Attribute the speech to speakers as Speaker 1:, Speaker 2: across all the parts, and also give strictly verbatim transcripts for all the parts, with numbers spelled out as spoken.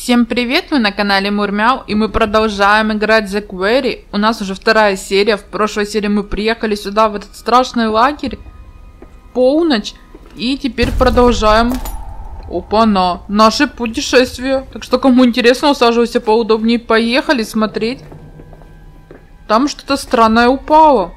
Speaker 1: Всем привет, вы на канале Мурмяу, и мы продолжаем играть The Quarry. У нас уже вторая серия. В прошлой серии мы приехали сюда, в этот страшный лагерь, в полночь, и теперь продолжаем. Опа-на, наше путешествие. Так что, кому интересно, усаживайся поудобнее, поехали смотреть. Там что-то странное упало.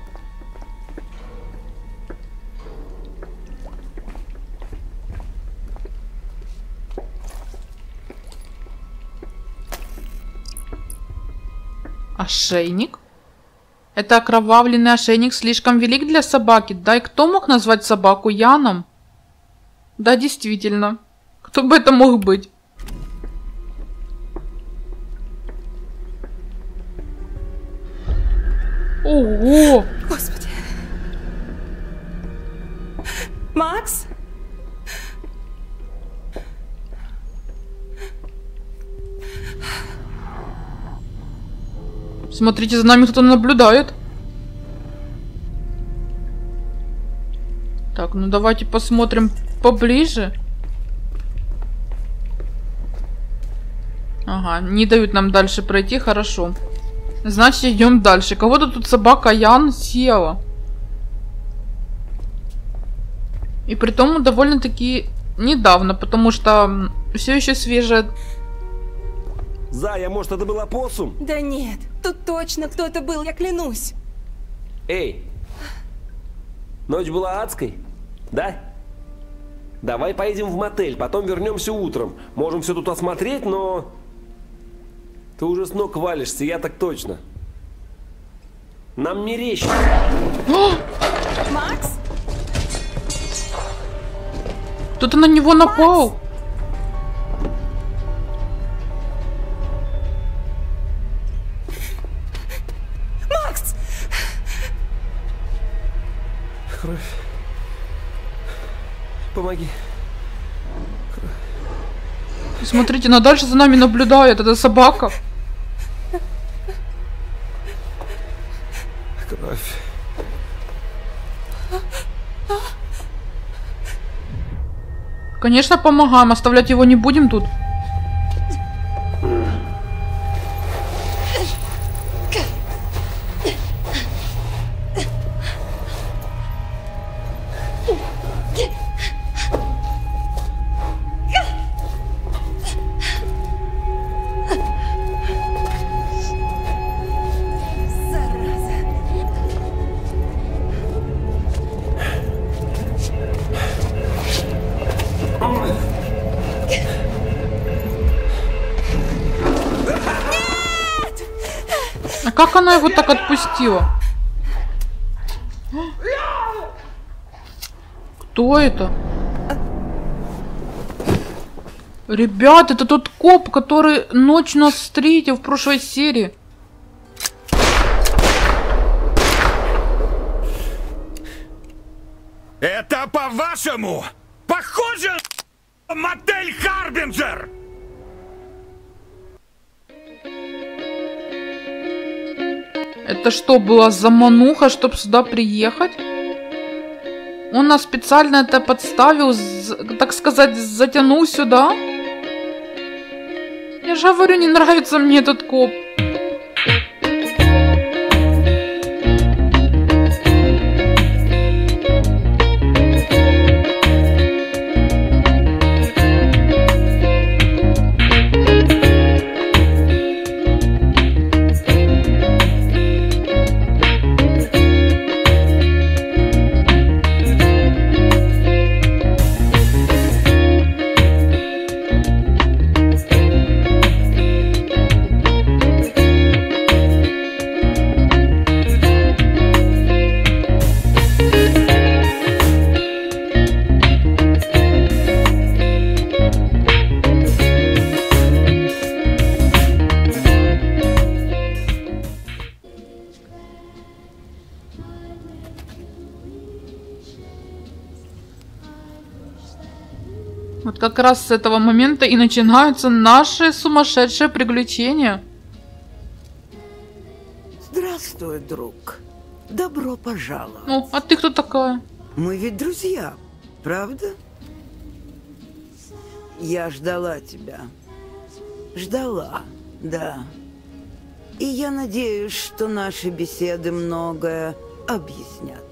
Speaker 1: Ошейник? Это окровавленный ошейник слишком велик для собаки. Да и кто мог назвать собаку Яном? Да, действительно. Кто бы это мог быть? Ого!
Speaker 2: Господи! Макс?
Speaker 1: Смотрите, за нами кто-то наблюдает. Так, ну давайте посмотрим поближе. Ага, не дают нам дальше пройти, хорошо. Значит, идем дальше. Кого-то тут собака Ян съела. И притом довольно-таки недавно, потому что все еще свежая.
Speaker 3: Зая, может, это был опоссум?
Speaker 2: Да нет, тут точно кто-то был, я клянусь.
Speaker 3: Эй, ночь была адской, да? Давай поедем в мотель, потом вернемся утром. Можем все тут осмотреть, но... Ты уже с ног валишься, я так точно. Нам мерещится.
Speaker 2: Макс?
Speaker 1: Кто-то на него напал.
Speaker 2: Макс!
Speaker 3: Кровь. Помоги.
Speaker 1: Смотрите, но дальше за нами наблюдает эта собака.
Speaker 3: Кровь.
Speaker 1: Конечно, помогаем. Оставлять его не будем тут. А как она его так отпустила? Кто это? Ребят, это тот коп, который ночью нас встретил в прошлой серии.
Speaker 4: Это, по-вашему, похоже на мотель Харбинджер?
Speaker 1: Это что, была замануха, чтобы сюда приехать? Он нас специально это подставил, так сказать, затянул сюда? Я же говорю, не нравится мне этот коп. Вот как раз с этого момента и начинаются наши сумасшедшие приключения.
Speaker 5: Здравствуй, друг. Добро пожаловать.
Speaker 1: Ну, а ты кто такая?
Speaker 5: Мы ведь друзья, правда? Я ждала тебя. Ждала, да. И я надеюсь, что наши беседы многое объяснят.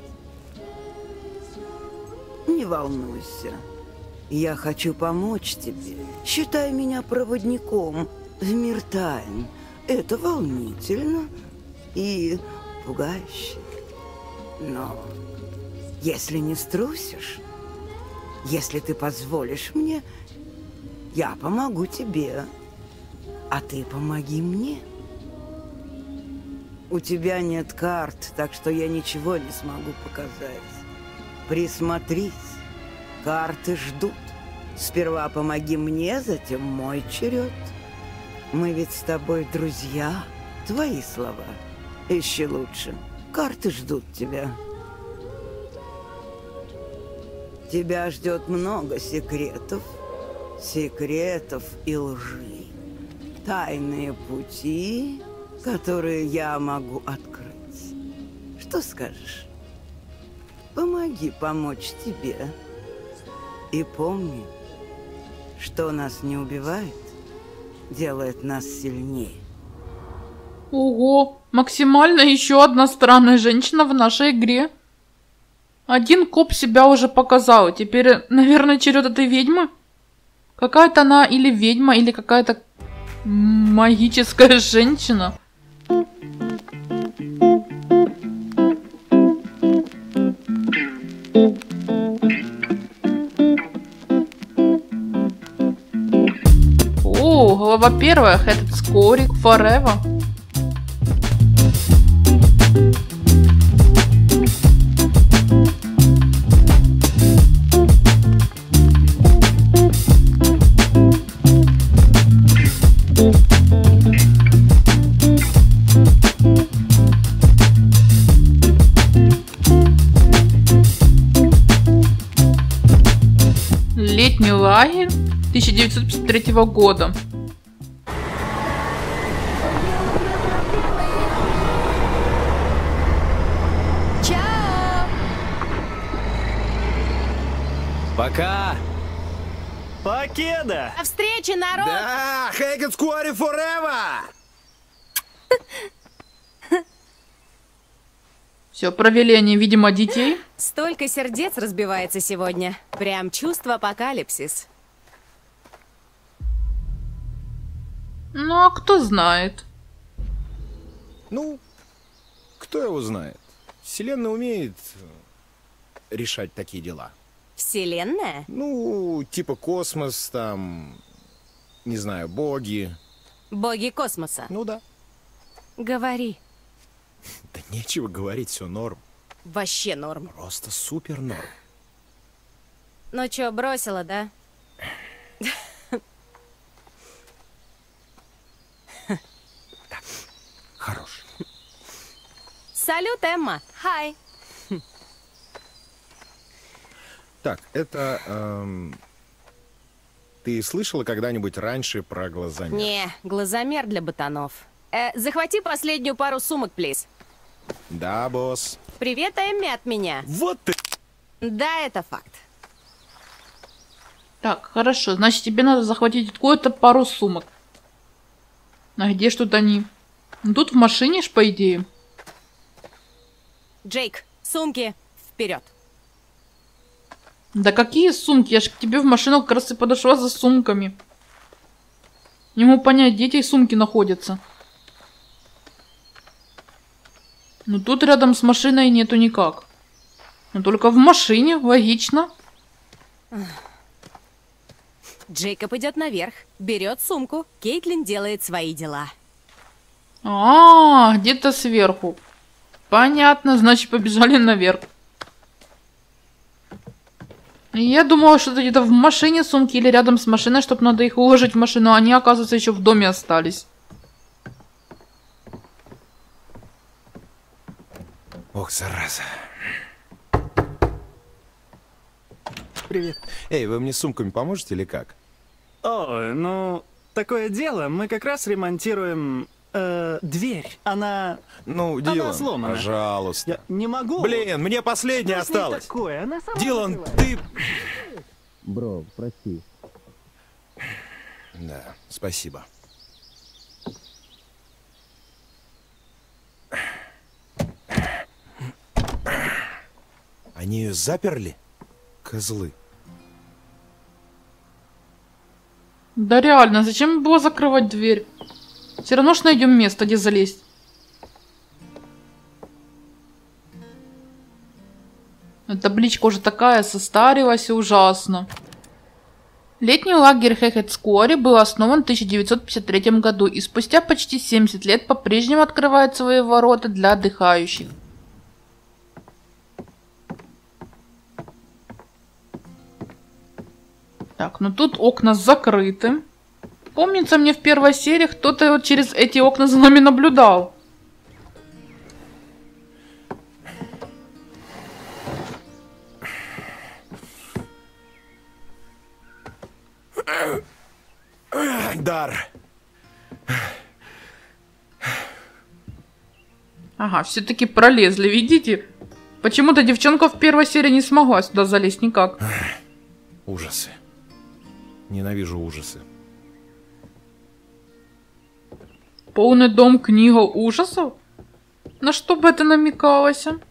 Speaker 5: Не волнуйся. Я хочу помочь тебе. Считай меня проводником в мир тайн. Это волнительно и пугающе. Но если не струсишь, если ты позволишь мне, я помогу тебе, а ты помоги мне. У тебя нет карт, так что я ничего не смогу показать. Присмотрись, карты ждут. Сперва помоги мне, затем мой черед. Мы ведь с тобой друзья. Твои слова. Ищи лучше. Карты ждут тебя. Тебя ждет много секретов. Секретов и лжи. Тайные пути, которые я могу открыть. Что скажешь? Помоги помочь тебе. И помни, что нас не убивает, делает нас сильнее.
Speaker 1: Ого, максимально еще одна странная женщина в нашей игре. Один коп себя уже показал. Теперь, наверное, черед этой ведьмы. Какая-то она или ведьма, или какая-то магическая женщина. О, глава первая. Headed Scoring Forever. Летний лагерь тысяча девятьсот пятьдесят третьего года.
Speaker 2: Чао!
Speaker 3: Пока!
Speaker 6: Покеда!
Speaker 2: До встречи, народ!
Speaker 4: Да, Headed Scoring Forever!
Speaker 1: Все, провели они, видимо, детей.
Speaker 2: Столько сердец разбивается сегодня. Прям чувство апокалипсис.
Speaker 1: Ну, а кто знает?
Speaker 7: Ну, кто его знает? Вселенная умеет э, решать такие дела.
Speaker 2: Вселенная?
Speaker 7: Ну, типа космос, там, не знаю, боги.
Speaker 2: Боги космоса.
Speaker 7: Ну да.
Speaker 2: Говори.
Speaker 7: Да нечего говорить, все норм.
Speaker 2: Вообще норм.
Speaker 7: Просто супер норм.
Speaker 2: Ну чё, бросила, да?
Speaker 7: Хорош.
Speaker 2: Салют, Эмма. Хай.
Speaker 7: Так, это... эм, Ты слышала когда-нибудь раньше про глазомер?
Speaker 2: Не, глазомер для ботанов. Э, захвати последнюю пару сумок, плиз.
Speaker 7: Да, босс.
Speaker 2: Привет, Эмми, от меня.
Speaker 7: Вот ты...
Speaker 2: Да, это факт.
Speaker 1: Так, хорошо. Значит, тебе надо захватить какую-то пару сумок. А где что-то они? Ну, тут в машине ж, по идее.
Speaker 2: Джейк, сумки вперед.
Speaker 1: Да какие сумки? Я ж к тебе в машину как раз и подошла за сумками. Не могу понять, где эти сумки находятся. Ну тут рядом с машиной нету никак. Но только в машине, логично.
Speaker 2: Джейкоб идет наверх, берет сумку. Кейтлин делает свои дела.
Speaker 1: А, где-то сверху. Понятно, значит побежали наверх. Я думала, что это где-то в машине сумки или рядом с машиной, чтобы надо их уложить в машину, а они, оказывается, еще в доме остались.
Speaker 7: Ох, зараза. Привет. Эй, вы мне с сумками поможете или как?
Speaker 6: О, ну, такое дело. Мы как раз ремонтируем э, дверь. Она...
Speaker 7: Ну,
Speaker 6: Она
Speaker 7: Дилан,
Speaker 6: сломана.
Speaker 7: пожалуйста.
Speaker 6: Я не могу.
Speaker 7: Блин, мне последняя
Speaker 6: Что с ней
Speaker 7: осталась.
Speaker 6: такое? Она сама
Speaker 7: Дилан,
Speaker 6: открывает.
Speaker 7: ты...
Speaker 8: Бро, прости.
Speaker 7: Да, спасибо. Они ее заперли? Козлы.
Speaker 1: Да реально, зачем было закрывать дверь? Все равно ж найдем место, где залезть. Табличка уже такая, состарилась и ужасно. Летний лагерь Хэхэт-Скуори был основан в тысяча девятьсот пятьдесят третьем году и спустя почти семьдесят лет по-прежнему открывает свои ворота для отдыхающих. Так, ну тут окна закрыты. Помнится, мне в первой серии кто-то вот через эти окна за нами наблюдал.
Speaker 7: Дар.
Speaker 1: Ага, все-таки пролезли, видите? Почему-то девчонка в первой серии не смогла сюда залезть никак.
Speaker 7: Ужасы. Ненавижу ужасы.
Speaker 1: Полный дом книга ужасов? На что бы это намекалось? А?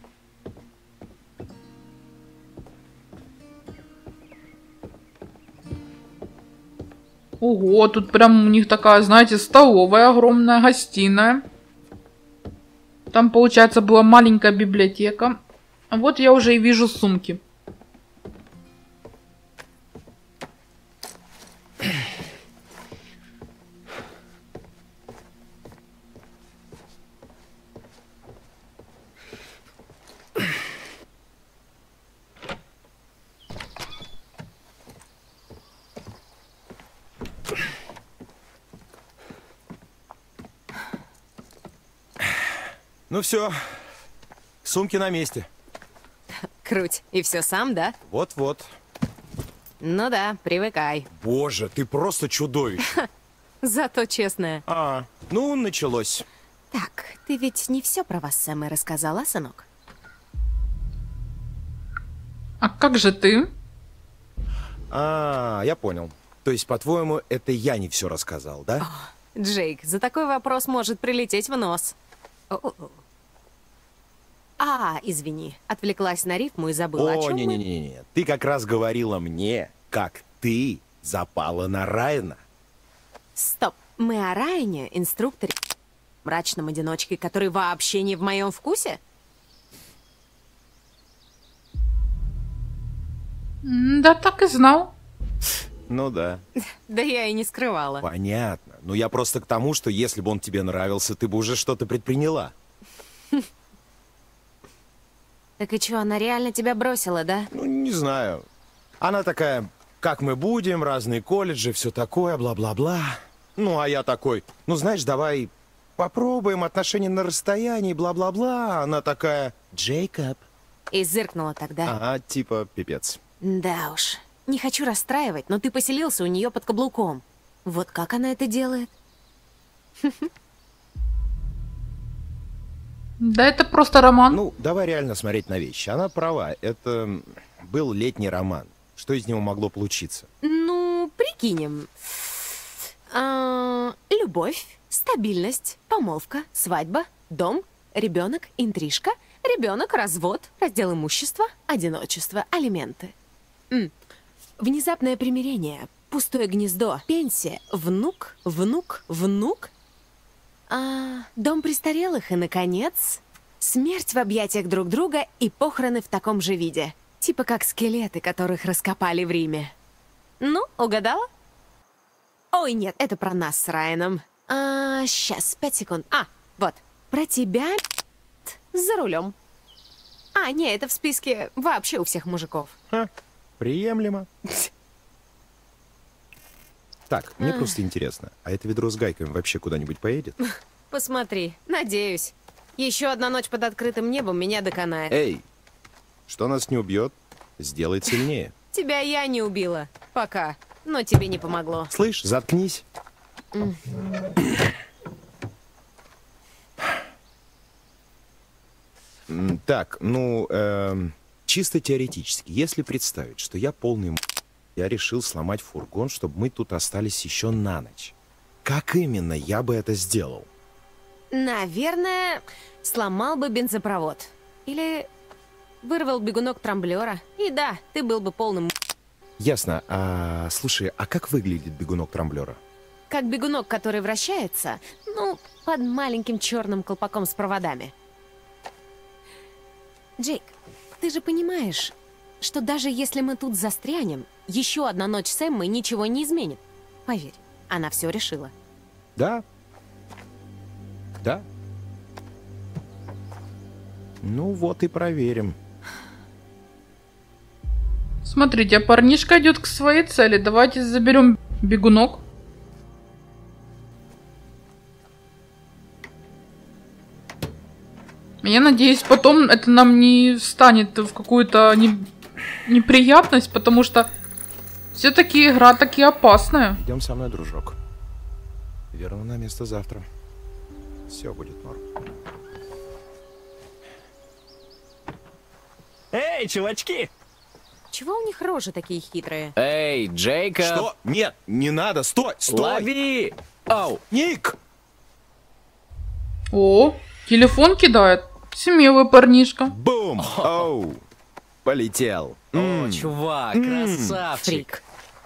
Speaker 1: Ого, тут прям у них такая, знаете, столовая огромная, гостиная. Там, получается, была маленькая библиотека. А вот я уже и вижу сумки.
Speaker 7: Ну все, сумки на месте.
Speaker 2: Круть. И все сам, да?
Speaker 7: Вот-вот.
Speaker 2: Ну да, привыкай.
Speaker 7: Боже, ты просто чудовище.
Speaker 2: Зато честная.
Speaker 7: А, ну, началось.
Speaker 2: Так, ты ведь не все про вас Сэм рассказала, сынок?
Speaker 1: А как же ты?
Speaker 7: А, я понял. То есть, по-твоему, это я не все рассказал, да?
Speaker 2: О, Джейк, за такой вопрос может прилететь в нос. О-о-о. А, извини, отвлеклась на рифму и забыла, о
Speaker 7: О,
Speaker 2: чем мы.
Speaker 7: не-не-не, ты как раз говорила мне, как ты запала на Райана.
Speaker 2: Стоп, мы о Райане, инструкторе, мрачном одиночке, который вообще не в моем вкусе?
Speaker 1: Да так и знал.
Speaker 7: Ну да.
Speaker 2: Да я и не скрывала.
Speaker 7: Понятно. Но я просто к тому, что если бы он тебе нравился, ты бы уже что-то предприняла.
Speaker 2: Так и чё, она реально тебя бросила, да?
Speaker 7: Ну, не знаю. Она такая, как мы будем, разные колледжи, все такое, бла-бла-бла. Ну, а я такой, ну, знаешь, давай попробуем отношения на расстоянии, бла-бла-бла. Она такая, Джейкоб.
Speaker 2: И зыркнула тогда.
Speaker 7: Ага, типа, пипец.
Speaker 2: Да уж. Не хочу расстраивать, но ты поселился у нее под каблуком. Вот как она это делает?
Speaker 1: Да это просто роман.
Speaker 7: Ну, давай реально смотреть на вещи. Она права, это был летний роман. Что из него могло получиться?
Speaker 2: Ну, прикинем. А, любовь, стабильность, помолвка, свадьба, дом, ребенок, интрижка, ребенок, развод, раздел имущества, одиночество, алименты. М. Внезапное примирение, пустое гнездо, пенсия, внук, внук, внук. А, дом престарелых и, наконец, смерть в объятиях друг друга и похороны в таком же виде. Типа как скелеты, которых раскопали в Риме. Ну, угадала? Ой, нет, это про нас с Райаном. А, сейчас, пять секунд. А, вот, про тебя за рулем. А, не, это в списке вообще у всех мужиков.
Speaker 7: Ха, приемлемо. Так, мне просто интересно, а это ведро с гайками вообще куда-нибудь поедет?
Speaker 2: Посмотри, надеюсь. Еще одна ночь под открытым небом меня доконает.
Speaker 7: Эй, что нас не убьет, сделает сильнее.
Speaker 2: Тебя я не убила. Пока. Но тебе не помогло.
Speaker 7: Слышь, заткнись. М, Так, ну, эм, чисто теоретически, если представить, что я полный м***, я решил сломать фургон, чтобы мы тут остались еще на ночь. Как именно я бы это сделал?
Speaker 2: Наверное, сломал бы бензопровод. Или Вырвал бегунок трамблера. И да, ты был бы полным...
Speaker 7: Ясно. А, слушай, а как выглядит бегунок трамблера?
Speaker 2: Как бегунок, который вращается, ну, под маленьким черным колпаком с проводами. Джейк, ты же понимаешь, что даже если мы тут застрянем, еще одна ночь с Эммой ничего не изменит. Поверь, она все решила.
Speaker 7: Да. Да. Ну вот и проверим.
Speaker 1: Смотрите, а парнишка идет к своей цели. Давайте заберем бегунок. Я надеюсь, потом это нам не встанет в какую-то не... неприятность, потому что все-таки игра таки опасная.
Speaker 7: Идем со мной, дружок. Верну на место завтра. Все будет норм.
Speaker 6: Эй, чувачки!
Speaker 2: Чего у них рожи такие хитрые?
Speaker 8: Эй, Джейкоб!
Speaker 7: Что? Нет, не надо, стой, стой!
Speaker 8: Лови! Ау!
Speaker 7: Ник!
Speaker 1: О, телефон кидает. Смелый парнишка.
Speaker 7: Бум! Оу! Полетел.
Speaker 8: О,
Speaker 7: М.
Speaker 8: чувак,
Speaker 7: М.
Speaker 8: красавчик!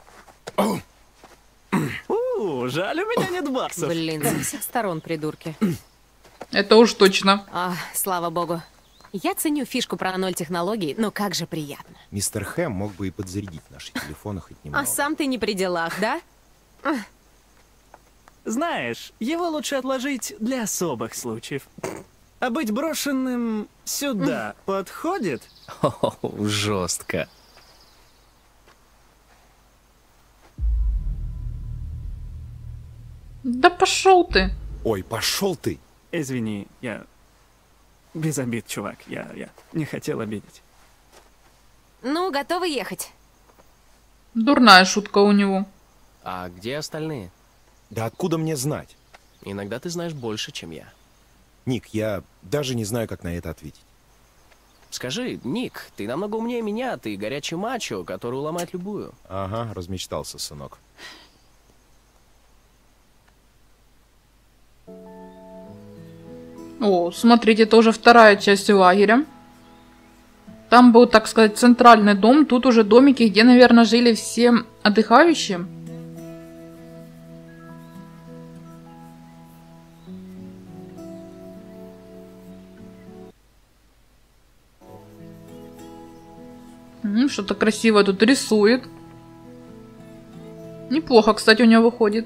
Speaker 6: У, жаль, у меня нет баксов.
Speaker 2: Блин, со всех сторон придурки.
Speaker 1: Это уж точно.
Speaker 2: А, слава богу. Я ценю фишку про ноль технологий, но как же приятно.
Speaker 7: Мистер Хэм мог бы и подзарядить наши телефоны хоть немного.
Speaker 2: А сам ты не при делах, да?
Speaker 6: Знаешь, его лучше отложить для особых случаев. А быть брошенным сюда подходит?
Speaker 8: О, жестко.
Speaker 1: Да пошел ты.
Speaker 7: Ой, пошел ты!
Speaker 6: Извини, я... Без обид, чувак, я, я не хотел обидеть.
Speaker 2: Ну, готовы ехать?
Speaker 1: Дурная шутка у него.
Speaker 8: А где остальные?
Speaker 7: Да откуда мне знать?
Speaker 8: Иногда ты знаешь больше, чем я.
Speaker 7: Ник, я даже не знаю, как на это ответить.
Speaker 8: Скажи, Ник, ты намного умнее меня, ты горячий мачо, который уломает любую.
Speaker 7: Ага, размечтался, сынок.
Speaker 1: О, смотрите, это уже вторая часть лагеря. Там был, так сказать, центральный дом. Тут уже домики, где, наверное, жили все отдыхающие. М, Что-то красивое тут рисует. Неплохо, кстати, у него выходит.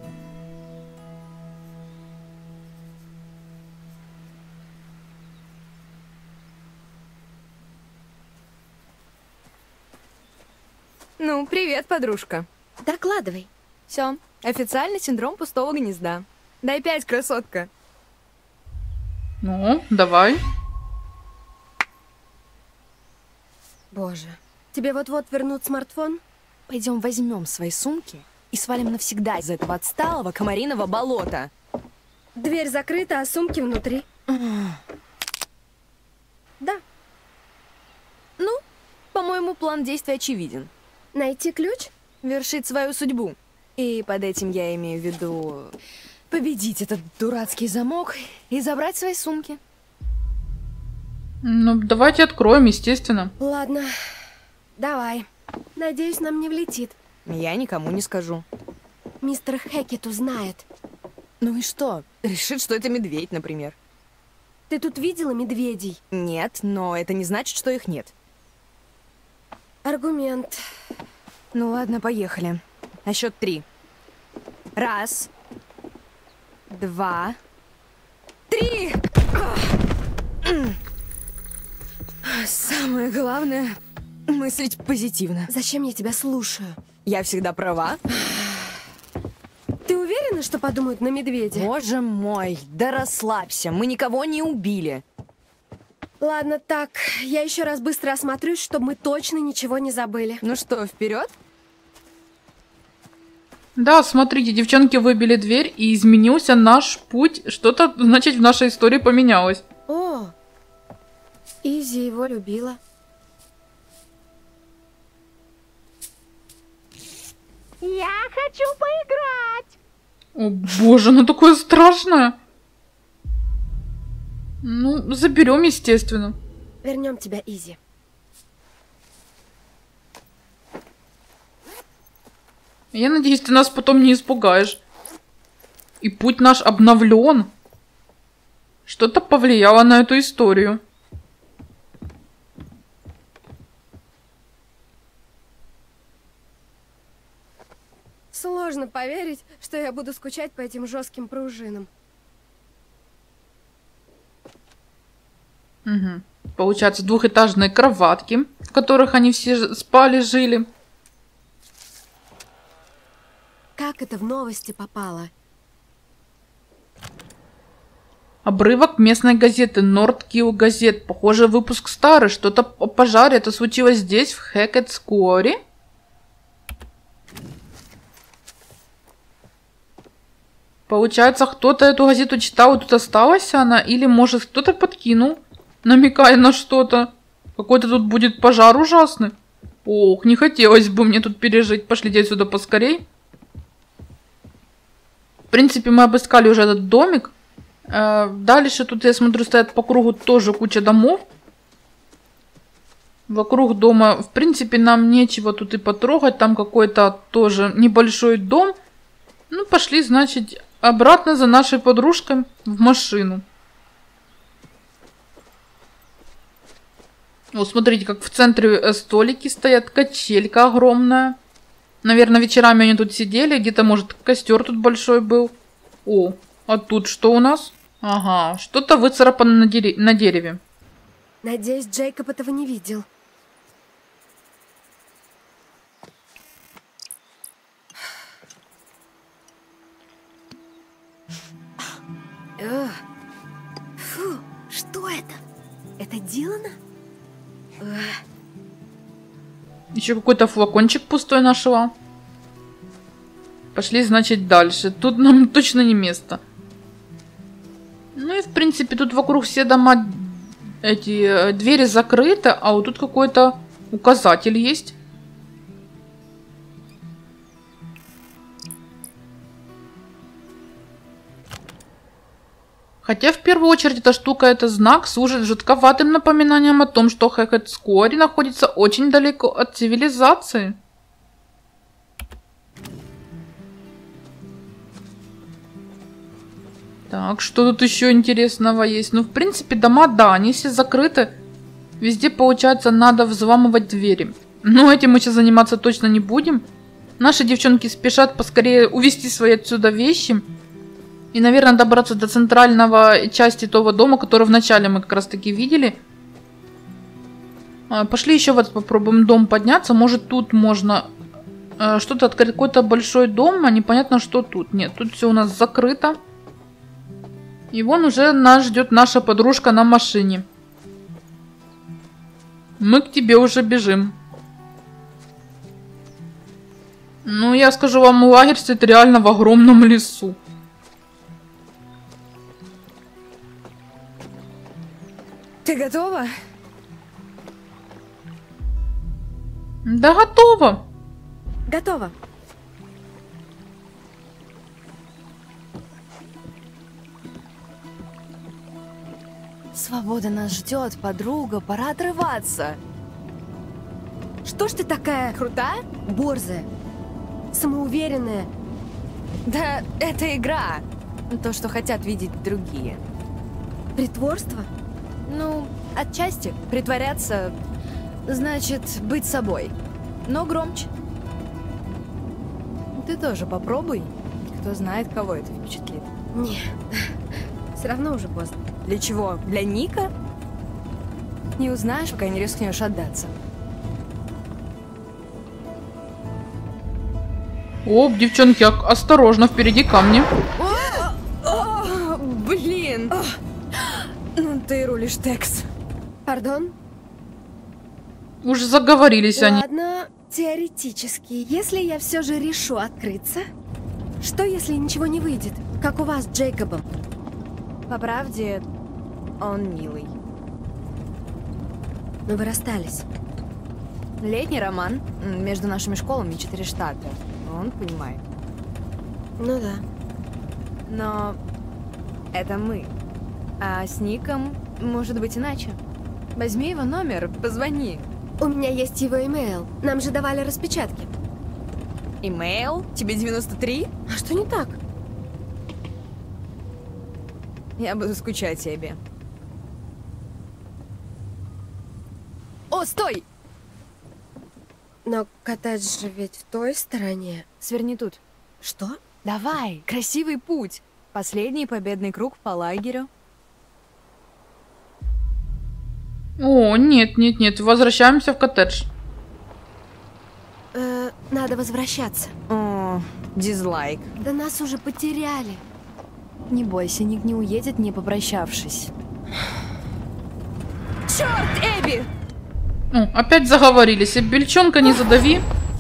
Speaker 9: Ну, привет, подружка.
Speaker 2: Докладывай.
Speaker 9: Все, официальный синдром пустого гнезда. Дай пять, красотка.
Speaker 1: Ну, давай.
Speaker 9: Боже, тебе вот-вот вернут смартфон? Пойдем возьмем свои сумки и свалим навсегда из этого отсталого комариного болота. Дверь закрыта, а сумки внутри. Да. Ну, по-моему, план действия очевиден. Найти ключ, вершить свою судьбу. И под этим я имею в виду победить этот дурацкий замок и забрать свои сумки.
Speaker 1: Ну, давайте откроем, естественно.
Speaker 9: Ладно, давай. Надеюсь, нам не влетит. Я никому не скажу. Мистер Хэкет узнает. Ну и что? Решит, что это медведь, например. Ты тут видела медведей? Нет, но это не значит, что их нет. Аргумент. Ну ладно, поехали. На счет три. Раз. Два. Три! Самое главное — мыслить позитивно. Зачем я тебя слушаю? Я всегда права. Ты уверена, что подумают на медведя? Боже мой, да расслабься, мы никого не убили. Ладно, так, я еще раз быстро осмотрюсь, чтобы мы точно ничего не забыли. Ну что, вперед?
Speaker 1: Да, смотрите, девчонки выбили дверь, и изменился наш путь. Что-то, значит, в нашей истории поменялось.
Speaker 9: О, Изи его любила.
Speaker 2: Я хочу поиграть!
Speaker 1: О боже, ну такое страшное. Ну, заберем, естественно.
Speaker 10: Вернем тебя, Изи.
Speaker 1: Я надеюсь, ты нас потом не испугаешь. И путь наш обновлен. Что-то повлияло на эту историю.
Speaker 10: Сложно поверить, что я буду скучать по этим жестким пружинам.
Speaker 1: Угу. Получается, двухэтажные кроватки, в которых они все спали, жили.
Speaker 10: Как это в новости попало?
Speaker 1: Обрывок местной газеты Нордкилл газет. Похоже, выпуск старый. Что-то о пожаре. Это случилось здесь, в Хэкетс-Куори. Получается, кто-то эту газету читал, и тут осталась она. Или, может, кто-то подкинул, намекая на что-то. Какой-то тут будет пожар ужасный. Ох, не хотелось бы мне тут пережить. Пошлите отсюда поскорей. В принципе, мы обыскали уже этот домик. Дальше тут, я смотрю, стоят по кругу тоже куча домов. Вокруг дома, в принципе, нам нечего тут и потрогать. Там какой-то тоже небольшой дом. Ну, пошли, значит, обратно за нашей подружкой в машину. Вот, смотрите, как в центре столики стоят. Качелька огромная. Наверное, вечерами они тут сидели. Где-то, может, костер тут большой был. О, а тут что у нас? Ага, что-то выцарапано на, дере на дереве.
Speaker 10: Надеюсь, Джейкоб этого не видел. Фу, что это? Это Дилана?
Speaker 1: Еще какой-то флакончик пустой нашла. Пошли, значит, дальше. Тут нам точно не место. Ну и, в принципе, тут вокруг все дома, эти двери закрыты, а вот тут какой-то указатель есть. Хотя, в первую очередь, эта штука, это знак, служит жутковатым напоминанием о том, что Хэкетс-Куори находится очень далеко от цивилизации. Так, что тут еще интересного есть? Ну, в принципе, дома, да, они все закрыты. Везде, получается, надо взламывать двери. Но этим мы сейчас заниматься точно не будем. Наши девчонки спешат поскорее увезти свои отсюда вещи. И, наверное, добраться до центрального части того дома, который вначале мы как раз таки видели. Пошли еще вот попробуем дом подняться. Может, тут можно э, что-то открыть. Какой-то большой дом, а непонятно, что тут. Нет, тут все у нас закрыто. И вон уже нас ждет наша подружка на машине. Мы к тебе уже бежим. Ну, я скажу вам, лагерь стоит реально в огромном лесу.
Speaker 9: Ты готова?
Speaker 1: Да, готова.
Speaker 10: Готова.
Speaker 9: Свобода нас ждет, подруга, пора отрываться.
Speaker 10: Что ж ты такая
Speaker 9: Крутая?
Speaker 10: борзая, самоуверенная?
Speaker 9: Да, это игра. То, что хотят видеть другие.
Speaker 10: Притворство?
Speaker 9: Ну, отчасти. Притворяться значит быть собой. Но громче. Ты тоже попробуй. Кто знает, кого это впечатлит.
Speaker 10: Не, все равно уже поздно.
Speaker 9: Для чего? Для Ника? Не узнаешь, пока не рискнешь отдаться.
Speaker 1: О, девчонки, осторожно, впереди камни.
Speaker 9: О, блин! Ну ты рулишь, Текс.
Speaker 10: Пардон?
Speaker 1: Уже заговорились они.
Speaker 10: Ладно, теоретически, если я все же решу открыться, что если ничего не выйдет, как у вас с Джейкобом?
Speaker 9: По правде, он милый.
Speaker 10: Но вы расстались.
Speaker 9: Летний роман между нашими школами четыре штата. Он понимает.
Speaker 10: Ну да.
Speaker 9: Но это мы. А с Ником может быть иначе. Возьми его номер, позвони.
Speaker 10: У меня есть его имейл. Нам же давали распечатки.
Speaker 9: Имейл? Тебе девяносто три?
Speaker 10: А что не так?
Speaker 9: Я буду скучать тебе. О, стой!
Speaker 10: Но коттедж же ведь в той стороне.
Speaker 9: Сверни тут.
Speaker 10: Что?
Speaker 9: Давай, красивый путь. Последний победный круг по лагерю.
Speaker 1: О, нет, нет, нет. Возвращаемся в коттедж.
Speaker 10: Э, надо возвращаться.
Speaker 9: О, дизлайк.
Speaker 10: Да нас уже потеряли.
Speaker 9: Не бойся, Ник не уедет, не попрощавшись. Черт, Эбби!
Speaker 1: О, опять заговорились. Бельчонка не задави.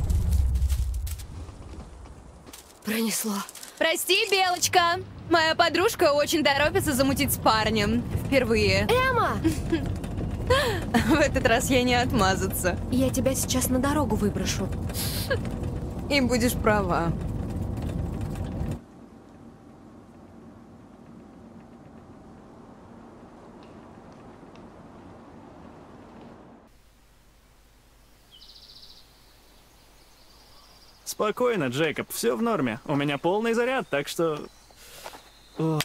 Speaker 10: Пронесло.
Speaker 9: Прости, Белочка. Моя подружка очень торопится замутить с парнем. Впервые.
Speaker 10: Эмма!
Speaker 9: В этот раз я не отмазаться.
Speaker 10: Я тебя сейчас на дорогу выброшу.
Speaker 9: И будешь права.
Speaker 6: Спокойно, Джейкоб, все в норме. У меня полный заряд, так что... О.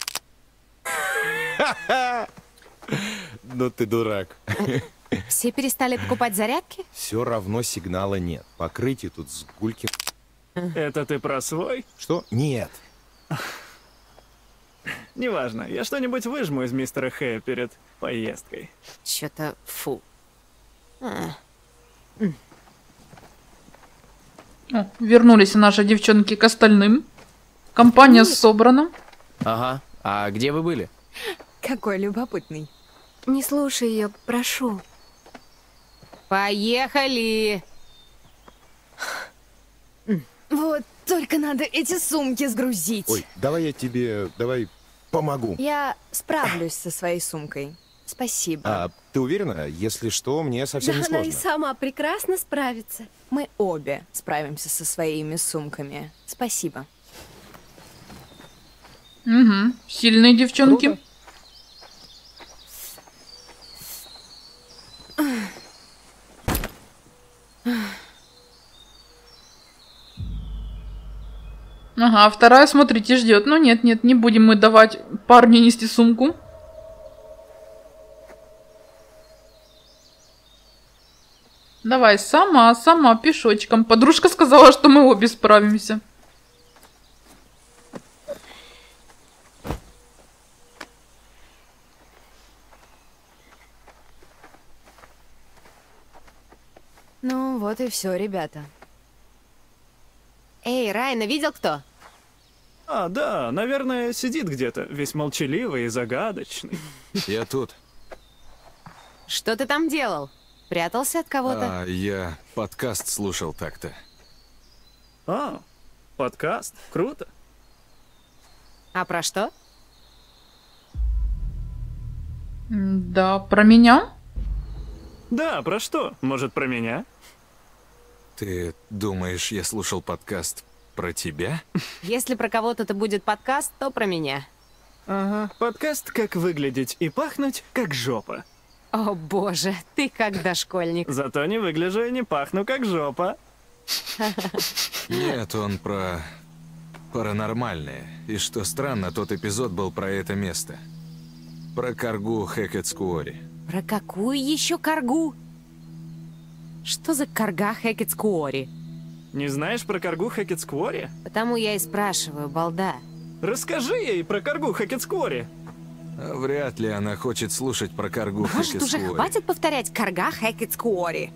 Speaker 7: Ну ты дурак.
Speaker 2: Все перестали покупать зарядки?
Speaker 7: Все равно сигнала нет. Покрытие тут с гульки.
Speaker 6: Это ты про свой?
Speaker 7: Что? Нет.
Speaker 6: Неважно, я что-нибудь выжму из мистера Хэя перед поездкой.
Speaker 2: Чё-то фу. А.
Speaker 1: О, вернулись наши девчонки к остальным. Компания собрана.
Speaker 8: Ага. А где вы были?
Speaker 9: Какой любопытный.
Speaker 10: Не слушай ее, прошу.
Speaker 2: Поехали!
Speaker 9: Вот только надо эти сумки сгрузить.
Speaker 7: Ой, давай я тебе, давай помогу.
Speaker 9: Я справлюсь со своей сумкой. Спасибо.
Speaker 7: А ты уверена? Если что, мне совсем
Speaker 10: Да
Speaker 7: не
Speaker 10: она
Speaker 7: сложно.
Speaker 10: и сама прекрасно справится.
Speaker 9: Мы обе справимся со своими сумками. Спасибо.
Speaker 1: Угу. Сильные девчонки.
Speaker 7: Круто.
Speaker 1: Ага, а вторая, смотрите, ждет. Ну нет, нет, не будем мы давать парню нести сумку. Давай, сама, сама, пешочком. Подружка сказала, что мы обе справимся.
Speaker 9: Ну, вот и все, ребята.
Speaker 2: Эй, Райана, видел кто?
Speaker 6: А, да, наверное, сидит где-то, весь молчаливый и загадочный.
Speaker 11: Я тут.
Speaker 2: Что ты там делал? Прятался от кого-то?
Speaker 11: А, я подкаст слушал так-то.
Speaker 6: А, подкаст? Круто.
Speaker 2: А про что?
Speaker 1: Да, про меня?
Speaker 6: Да, про что? Может, про меня?
Speaker 11: Ты думаешь, я слушал подкаст про тебя?
Speaker 2: Если про кого-то это будет подкаст, то про меня.
Speaker 6: Ага, подкаст «Как выглядеть и пахнуть, как жопа».
Speaker 2: О боже, ты как дошкольник.
Speaker 6: Зато не выгляжу и не пахну, как жопа.
Speaker 11: Нет, он про паранормальное. И что странно, тот эпизод был про это место. Про каргу Хэкетскуори.
Speaker 2: Про какую еще каргу? Что за карга Хэкетскуори?
Speaker 6: Не знаешь про каргу Хэкетскуори?
Speaker 2: Потому я и спрашиваю, балда.
Speaker 6: Расскажи ей про каргу Хэкетскуори.
Speaker 11: А вряд ли она хочет слушать про каргу
Speaker 2: Может, уже
Speaker 11: Хэкетскуори.
Speaker 2: хватит повторять карга Хэкетскуори?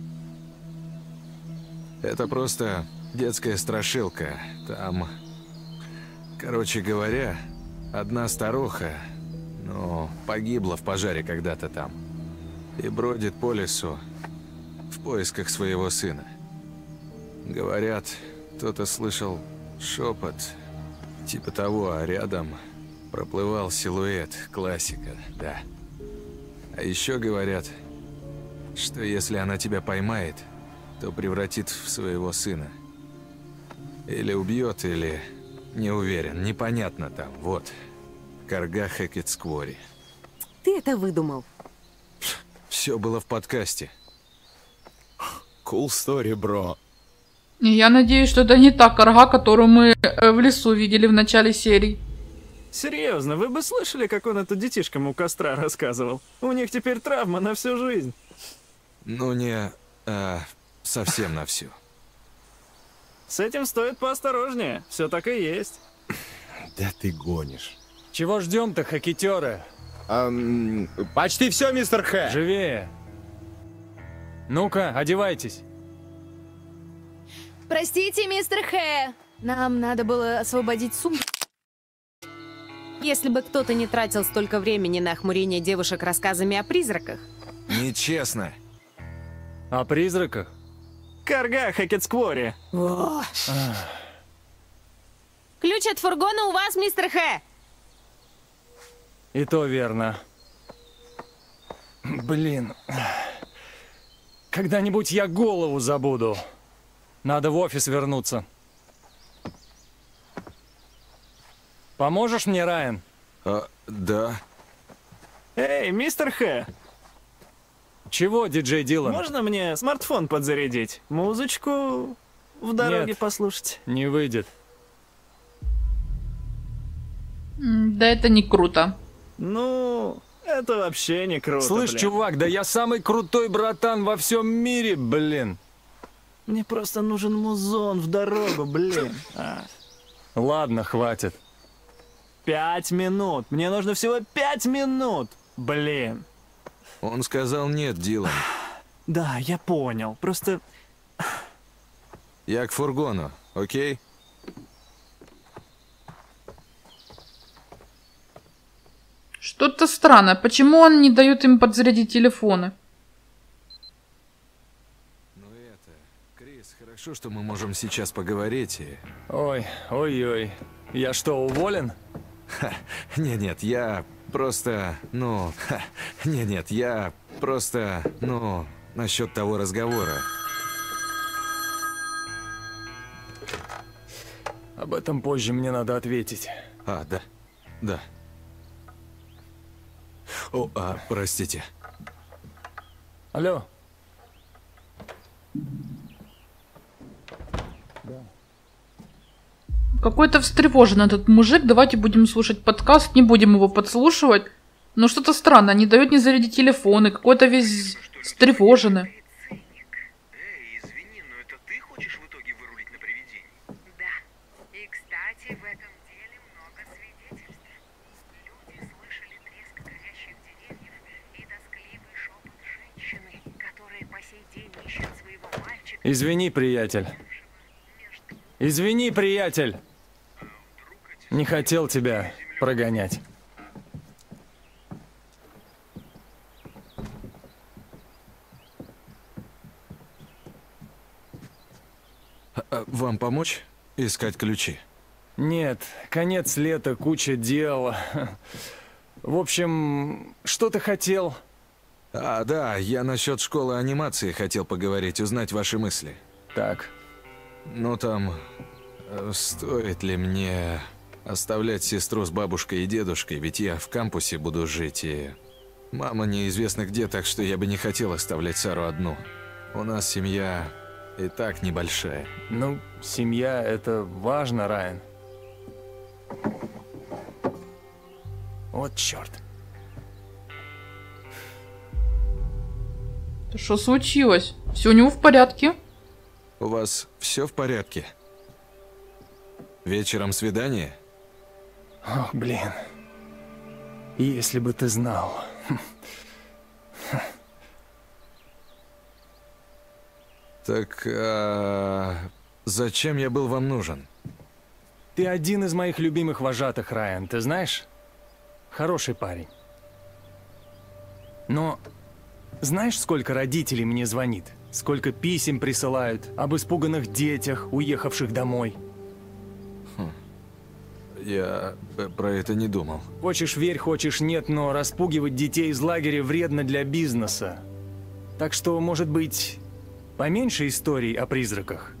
Speaker 11: Это просто детская страшилка. Там, короче говоря, одна старуха, ну, погибла в пожаре когда-то там. И бродит по лесу в поисках своего сына. Говорят, кто-то слышал шепот, типа того, а рядом проплывал силуэт, классика, да. А еще говорят, что если она тебя поймает, то превратит в своего сына. Или убьет, или... Не уверен, непонятно там, вот. Карга Хэкетскуори.
Speaker 2: Ты это выдумал.
Speaker 11: Все было в подкасте.
Speaker 7: Cool story, бро.
Speaker 1: И я надеюсь, что это не та карга, которую мы э, в лесу видели в начале серии.
Speaker 6: Серьезно, вы бы слышали, как он это детишкам у костра рассказывал? У них теперь травма на всю жизнь.
Speaker 11: Ну не а, совсем на всю.
Speaker 6: С этим стоит поосторожнее. Все так и есть.
Speaker 7: Да ты гонишь.
Speaker 12: Чего ждем-то, хакетеры?
Speaker 7: Эм, почти все, мистер Х.
Speaker 12: Живее. Ну-ка, одевайтесь.
Speaker 2: Простите, мистер Х. Нам надо было освободить сумку. Если бы кто-то не тратил столько времени на охмурение девушек рассказами о призраках.
Speaker 11: Нечестно.
Speaker 12: О призраках?
Speaker 6: Карга Хакетсквори.
Speaker 2: Ключ от фургона у вас, мистер Х.
Speaker 12: И то верно. Блин. Когда-нибудь я голову забуду. Надо в офис вернуться. Поможешь мне, Райан?
Speaker 11: А, да.
Speaker 6: Эй, мистер Х.
Speaker 12: Чего, диджей Дилан?
Speaker 6: Можно мне смартфон подзарядить? Музычку в дороге
Speaker 12: Нет,
Speaker 6: послушать?
Speaker 12: Не выйдет.
Speaker 1: Да это не круто.
Speaker 6: Ну, это вообще не круто.
Speaker 12: Слышь,
Speaker 6: блин.
Speaker 12: чувак, да я самый крутой братан во всем мире, блин.
Speaker 6: Мне просто нужен музон в дорогу, блин. А.
Speaker 12: Ладно, хватит.
Speaker 6: Пять минут. Мне нужно всего пять минут. Блин.
Speaker 11: Он сказал нет, Дилан.
Speaker 6: Да, я понял. Просто...
Speaker 11: Я к фургону, окей?
Speaker 1: Что-то странное. Почему он не дает им подзарядить телефоны?
Speaker 11: Ну это... Крис, хорошо, что мы можем сейчас поговорить и...
Speaker 12: Ой, ой-ой. Я что, уволен?
Speaker 11: Не-нет, я просто... Ну... Не-нет, я просто... Ну... Насчет того разговора.
Speaker 12: Об этом позже мне надо ответить.
Speaker 11: А, да. Да. О, а, простите.
Speaker 12: Алло.
Speaker 1: Какой-то встревожен этот мужик. Давайте будем слушать подкаст, не будем его подслушивать. Но что-то странно, не дает не зарядить телефоны, какой-то весь встревоженный.
Speaker 13: Эй, извини, но это ты хочешь в итоге вырулить на привидение?
Speaker 14: Да. И, кстати, в этом деле много свидетельств. Люди слышали треск горящих деревьев и тоскливый шепот женщины, которая по сей день ищет своего мальчика.
Speaker 12: Извини, приятель. Извини, приятель. Не хотел тебя прогонять.
Speaker 11: А, вам помочь искать ключи?
Speaker 12: Нет, конец лета, куча дел. В общем, что ты хотел?
Speaker 11: А, да, я насчет школы анимации хотел поговорить, узнать ваши мысли.
Speaker 12: Так.
Speaker 11: Ну там, э, стоит ли мне оставлять сестру с бабушкой и дедушкой, ведь я в кампусе буду жить, и мама неизвестно где, так что я бы не хотел оставлять Сару одну. У нас семья и так небольшая.
Speaker 12: Ну, семья — это важно, Райан. Вот черт.
Speaker 1: Что случилось? Все у него в порядке?
Speaker 11: У вас все в порядке? Вечером свидание?
Speaker 12: Ох, блин. Если бы ты знал.
Speaker 11: Так, а... зачем я был вам нужен?
Speaker 12: Ты один из моих любимых вожатых, Райан, ты знаешь? Хороший парень. Но знаешь, сколько родителей мне звонит? Сколько писем присылают об испуганных детях, уехавших домой?
Speaker 11: Хм. Я про это не думал.
Speaker 12: Хочешь верь, хочешь нет, но распугивать детей из лагеря вредно для бизнеса. Так что, может быть, поменьше историй о призраках?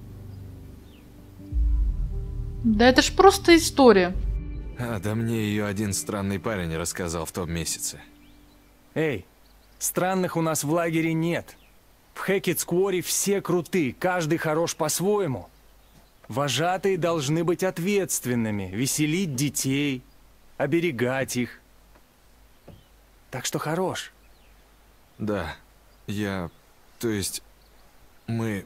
Speaker 1: Да это ж просто история.
Speaker 11: А, да мне ее один странный парень рассказал в том месяце.
Speaker 12: Эй, Странных у нас в лагере нет. В Хэкетс-Куорри все круты, каждый хорош по-своему. Вожатые должны быть ответственными, веселить детей, оберегать их. Так что хорош.
Speaker 11: Да, я... То есть... Мы...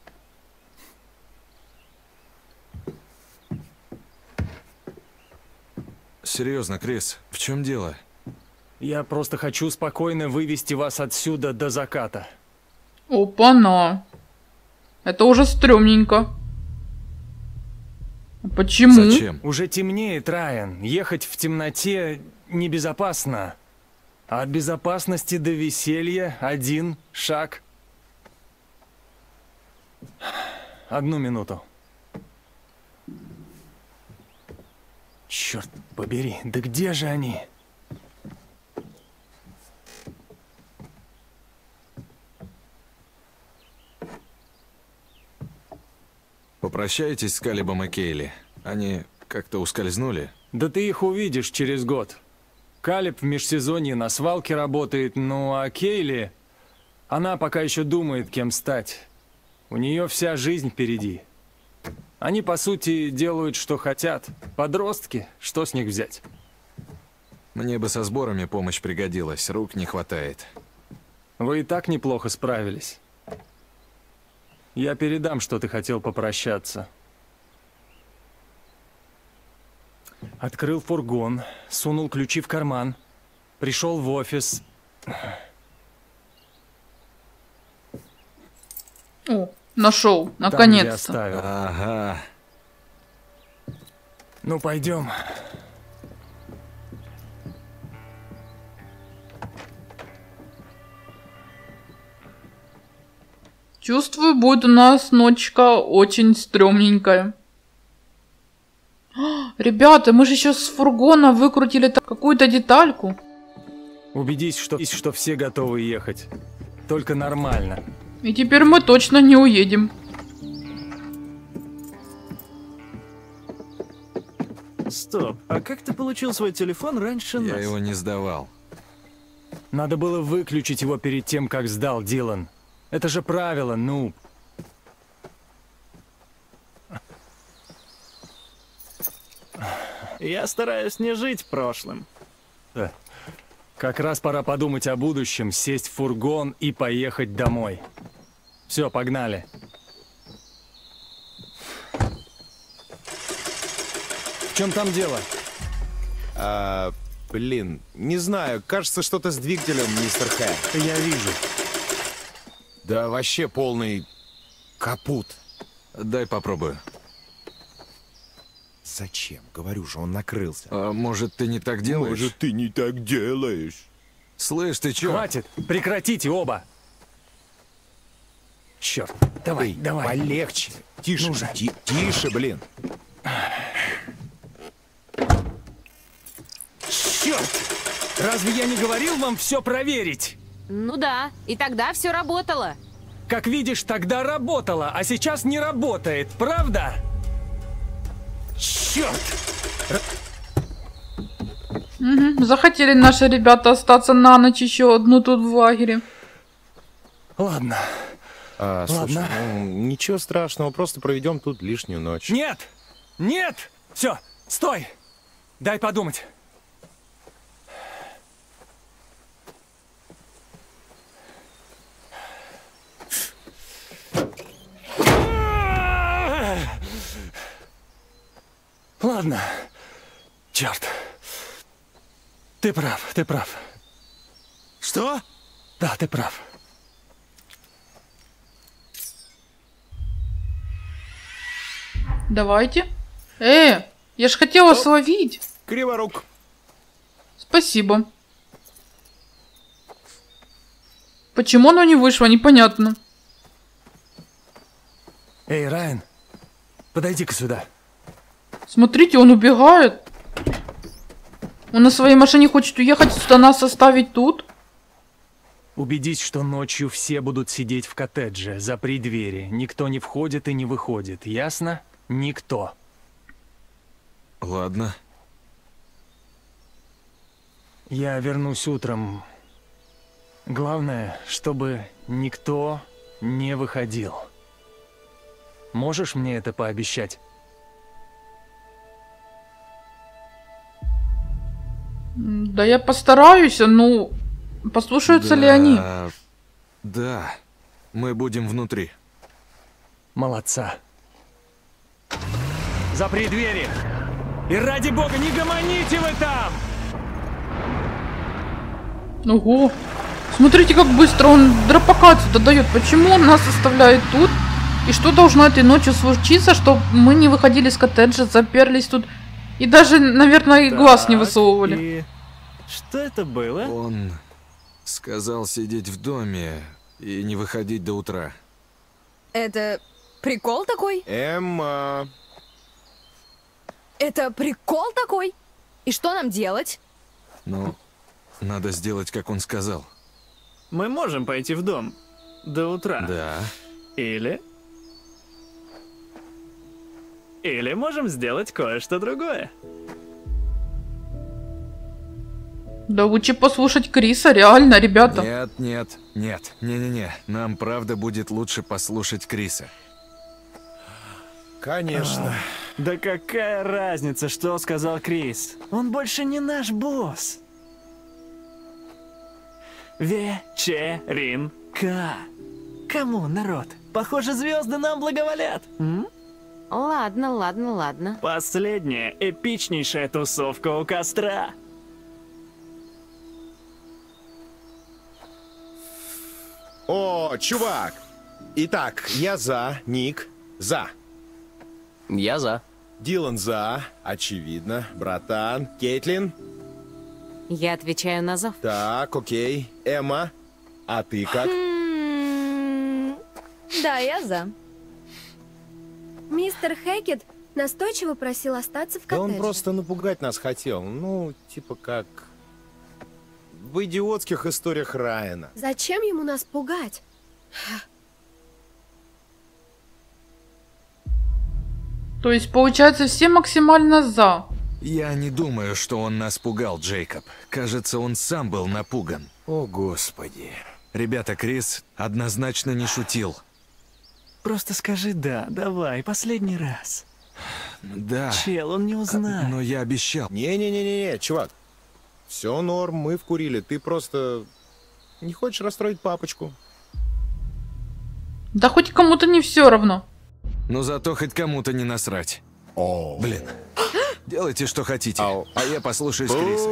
Speaker 11: Серьезно, Крис, в чем дело?
Speaker 12: Я просто хочу спокойно вывести вас отсюда до заката.
Speaker 1: Опа-на. Это уже стрёмненько. Почему?
Speaker 11: Зачем?
Speaker 12: Уже темнеет, Райан. Ехать в темноте небезопасно. А от безопасности до веселья один шаг. Одну минуту. Черт побери, да где же они?
Speaker 11: Попрощайтесь с Калибом и Кейли. Они как-то ускользнули.
Speaker 12: Да ты их увидишь через год. Калиб в межсезонье на свалке работает, ну а Кейли... Она пока еще думает, кем стать. У нее вся жизнь впереди. Они, по сути, делают, что хотят. Подростки, что с них взять?
Speaker 11: Мне бы со сборами помощь пригодилась, рук не хватает.
Speaker 12: Вы и так неплохо справились. Я передам, что ты хотел попрощаться. Открыл фургон, сунул ключи в карман, пришел в офис.
Speaker 1: О, нашел, наконец-то.
Speaker 11: Ага.
Speaker 12: Ну, пойдем.
Speaker 1: Чувствую, будет у нас ночка очень стрёмненькая. Ребята, мы же еще с фургона выкрутили какую-то детальку.
Speaker 12: Убедись, что, что все готовы ехать. Только нормально.
Speaker 1: И теперь мы точно не уедем.
Speaker 6: Стоп, а как ты получил свой телефон раньше нас?
Speaker 11: Я его не сдавал.
Speaker 12: Надо было выключить его перед тем, как сдал, Дилан. Это же правило, ну.
Speaker 6: Я стараюсь не жить прошлым.
Speaker 12: Да. Как раз пора подумать о будущем, сесть в фургон и поехать домой. Все, погнали. В чем там дело?
Speaker 7: А, блин, не знаю, кажется, что-то с двигателем, мистер Х.
Speaker 12: Я вижу.
Speaker 7: Да вообще полный капут.
Speaker 11: Дай попробую.
Speaker 7: Зачем? Говорю же, он накрылся.
Speaker 11: А может, ты не так делаешь?
Speaker 7: Может, ты не так делаешь.
Speaker 11: Слышь, ты чё?
Speaker 12: Хватит! Прекратите оба! Черт, давай,
Speaker 7: Эй,
Speaker 12: давай.
Speaker 7: Полегче. Тише,
Speaker 12: Ну же.
Speaker 7: ти- тише, блин.
Speaker 12: Черт! Разве я не говорил вам все проверить?
Speaker 2: Ну да, и тогда все работало.
Speaker 12: Как видишь, тогда работало, а сейчас не работает, правда? Черт!
Speaker 1: Угу. Захотели наши ребята остаться на ночь еще одну тут в лагере.
Speaker 12: Ладно.
Speaker 7: А, слушай,
Speaker 12: Ладно.
Speaker 7: ну, ничего страшного, просто проведем тут лишнюю ночь.
Speaker 12: Нет! Нет! Все, стой! Дай подумать. Ладно. Черт. Ты прав, ты прав.
Speaker 7: Что?
Speaker 12: Да, ты прав.
Speaker 1: Давайте. Э, я ж хотела словить.
Speaker 7: Криворук.
Speaker 1: Спасибо. Почему оно не вышло, непонятно.
Speaker 12: Эй, Райан, подойди-ка сюда.
Speaker 1: Смотрите, он убегает. Он на своей машине хочет уехать, сюда нас оставить тут.
Speaker 12: Убедись, что ночью все будут сидеть в коттедже. Запри двери. Никто не входит и не выходит. Ясно? Никто.
Speaker 11: Ладно.
Speaker 12: Я вернусь утром. Главное, чтобы никто не выходил. Можешь мне это пообещать?
Speaker 1: Да я постараюсь, ну... Послушаются
Speaker 11: да,
Speaker 1: ли они?
Speaker 11: Да, мы будем внутри.
Speaker 12: Молодца. Запри двери! И ради бога, не гомоните вы там!
Speaker 1: Ого! Смотрите, как быстро он драпака отсюда дает. Почему он нас оставляет тут? И что должно этой ночью случиться, чтобы мы не выходили из коттеджа, заперлись тут и даже, наверное, и глаз не высовывали?
Speaker 6: И... Что это было?
Speaker 11: Он сказал сидеть в доме и не выходить до утра.
Speaker 9: Это прикол такой?
Speaker 7: Эмма.
Speaker 9: Это прикол такой? И что нам делать?
Speaker 11: Ну, надо сделать, как он сказал.
Speaker 6: Мы можем пойти в дом до утра.
Speaker 11: Да.
Speaker 6: Или... Или можем сделать кое-что другое.
Speaker 1: Да лучше послушать Криса, реально, ребята.
Speaker 11: Нет, нет, нет, не-не-не. Нам правда будет лучше послушать Криса.
Speaker 7: Конечно.
Speaker 6: А, да какая разница, что сказал Крис? Он больше не наш босс. Вечеринка. Кому, народ? Похоже, звезды нам благоволят. М?
Speaker 2: Ладно, ладно, ладно.
Speaker 6: Последняя эпичнейшая тусовка у костра.
Speaker 7: О, чувак! Итак, я за, Ник за.
Speaker 8: Я за.
Speaker 7: Дилан за, очевидно. Братан, Кейтлин.
Speaker 2: Я отвечаю на зов.
Speaker 7: Так, окей. Эмма, а ты как?
Speaker 10: Да, я за. Мистер Хэкет настойчиво просил остаться в
Speaker 7: Да
Speaker 10: коттедже.
Speaker 7: он просто напугать нас хотел. Ну, типа как... в идиотских историях Райана.
Speaker 10: Зачем ему нас пугать?
Speaker 1: То есть, получается, все максимально за.
Speaker 11: Я не думаю, что он нас пугал, Джейкоб. Кажется, он сам был напуган.
Speaker 7: О, Господи.
Speaker 11: Ребята, Крис однозначно не шутил.
Speaker 6: Просто скажи «да», давай, последний раз.
Speaker 11: Да.
Speaker 6: Чел, он не узнает.
Speaker 11: Но я обещал.
Speaker 7: Не-не-не-не, чувак. Все норм, мы вкурили. Ты просто не хочешь расстроить папочку.
Speaker 1: Да хоть кому-то не все равно.
Speaker 11: Но зато хоть кому-то не насрать.
Speaker 7: О,
Speaker 11: блин. Делайте, что хотите.
Speaker 7: Ау.
Speaker 11: А я послушаюсь Криса.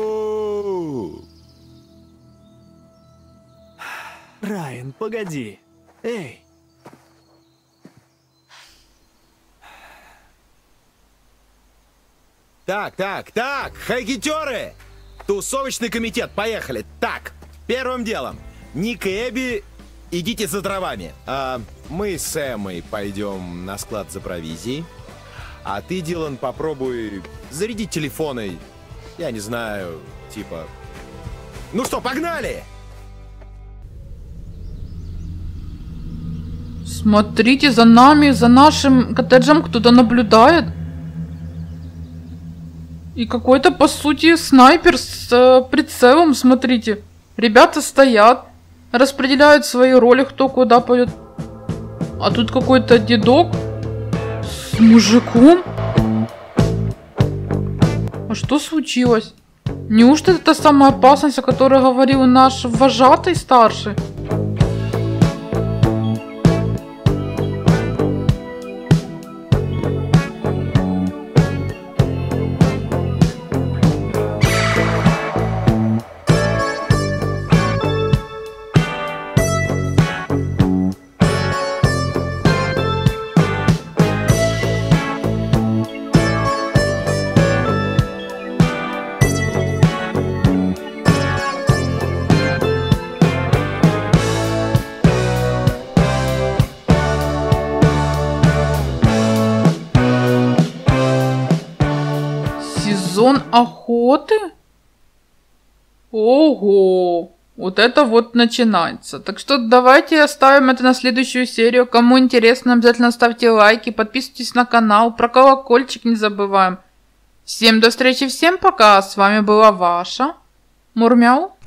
Speaker 6: Райан, погоди. Эй.
Speaker 7: Так, так, так, хайгитеры! Тусовочный комитет, поехали. Так, первым делом, Ник и Эбби, идите за дровами. А мы с Эммой пойдем на склад за провизией. А ты, Дилан, попробуй зарядить телефоны. Я не знаю, типа... Ну что, погнали!
Speaker 1: Смотрите, за нами, за нашим коттеджем кто-то наблюдает. И какой-то, по сути, снайпер с э, прицелом, смотрите. Ребята стоят, распределяют свои роли, кто куда пойдет. А тут какой-то дедок с мужиком. А что случилось? Неужто это та самая опасность, о которой говорил наш вожатый старший? Сезон охоты? Ого! Вот это вот начинается. Так что давайте оставим это на следующую серию. Кому интересно, обязательно ставьте лайки, подписывайтесь на канал, про колокольчик не забываем. Всем до встречи, всем пока. С вами была ваша Мурмяу.